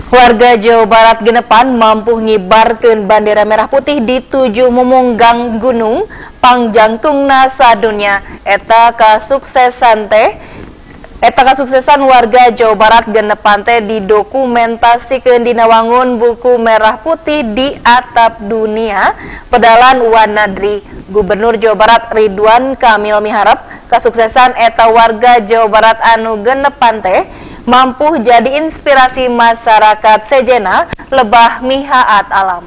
Warga Jawa Barat genepan mampu ngibarkeun bandera merah putih di 7 mumunggang gunung pangjangkungna sadunya. Eta kasuksesan warga Jawa Barat genepan teh didokumentasikeun dina wangun buku merah putih di atap dunia pedalan Wanadri. Gubernur Jawa Barat Ridwan Kamil miharep kasuksesan eta warga Jawa Barat anu genepan teh mampu jadi inspirasi masyarakat sejenna lebah mihaat alam.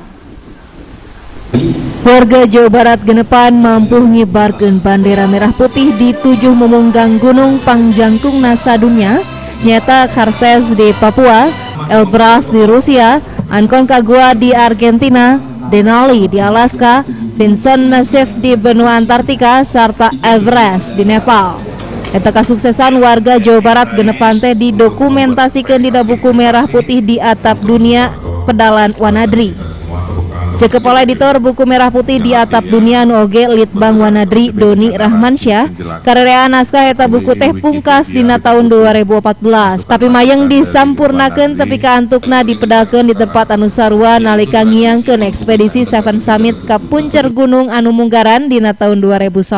Warga Jawa Barat genepan mampu ngibarkeun bandera merah putih di 7 mumunggang gunung pangjangkungna sadunya, nyata Kartes di Papua, Elbrus di Rusia, Aconcagua di Argentina, Denali di Alaska, Vinson Massif di benua Antartika, serta Everest di Nepal. Eta kasuksesan warga Jawa Barat genepan teh didokumentasikeun dina buku merah putih di atap dunia pedalan Wanadri. Cek kepala editor buku merah putih di atap dunia nu oge Litbang Wanadri Doni Rahmansyah, karerean naskah eta buku teh pungkas dina tahun 2014, tapi mayeng disampurnakeun tepi ka antukna dipedalkeun di tempat anu sarua nalika ngiangkeun ekspedisi Seven Summit ka puncak gunung anu munggaran dina tahun 2010.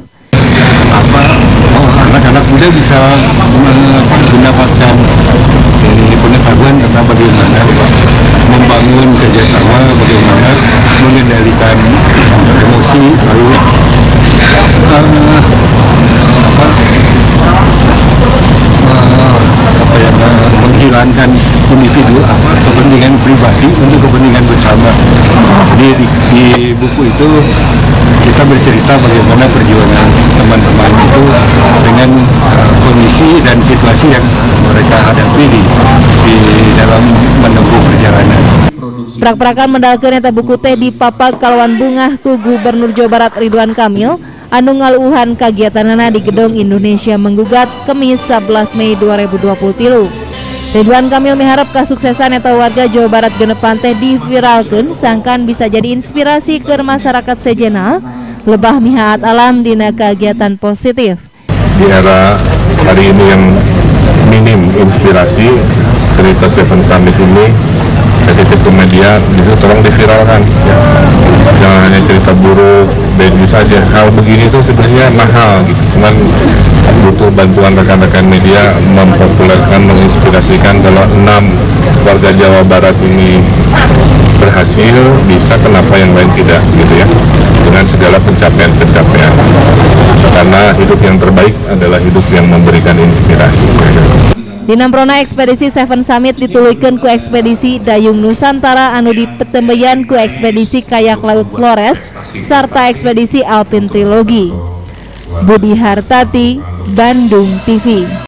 Anak-anak muda bisa mendapatkan pengetahuan tentang bagaimana membangun kerjasama, bagaimana mengendalikan emosi, lalu menghilangkan individu kepentingan pribadi untuk kepentingan bersama. Di buku itu kita bercerita bagaimana perjuangan teman-teman itu dengan kondisi dan situasi yang mereka hadapi di dalam menempuh perjalanan. Prak-prakan mendalkeun eta buku teh dipapak kalawan bungah ku Gubernur Jawa Barat Ridwan Kamil anu ngaluuhan kagiatanana di Gedung Indonesia Menggugat Kemis 11 Mei 2023. Ridwan Kamil miharep kasuksesan eta warga Jawa Barat genepan teh diviralkeun sangkan bisa jadi inspirasi ke masyarakat sejenna lebah mihaat alam dina kagiatan positif. Di era hari ini yang minim inspirasi, cerita Seven Summit ini titip ke media, itu tolong diviralkan ya. Jangan hanya cerita buruk, bad news saja. Hal begini itu sebenarnya mahal gitu. Cuman butuh bantuan rekan-rekan media mempopulerkan, menginspirasikan. Kalau 6 warga Jawa Barat ini berhasil, bisa, kenapa yang lain tidak gitu ya, dengan segala pencapaian-pencapaian. Karena hidup yang terbaik adalah hidup yang memberikan inspirasi. Dinamprona ekspedisi Seven Summit dituluykeun ku ekspedisi Dayung Nusantara anu dipetembeyan ku ekspedisi Kayak Laut Flores sarta ekspedisi Alpine Trilogy. Budi Hartati, Bandung TV.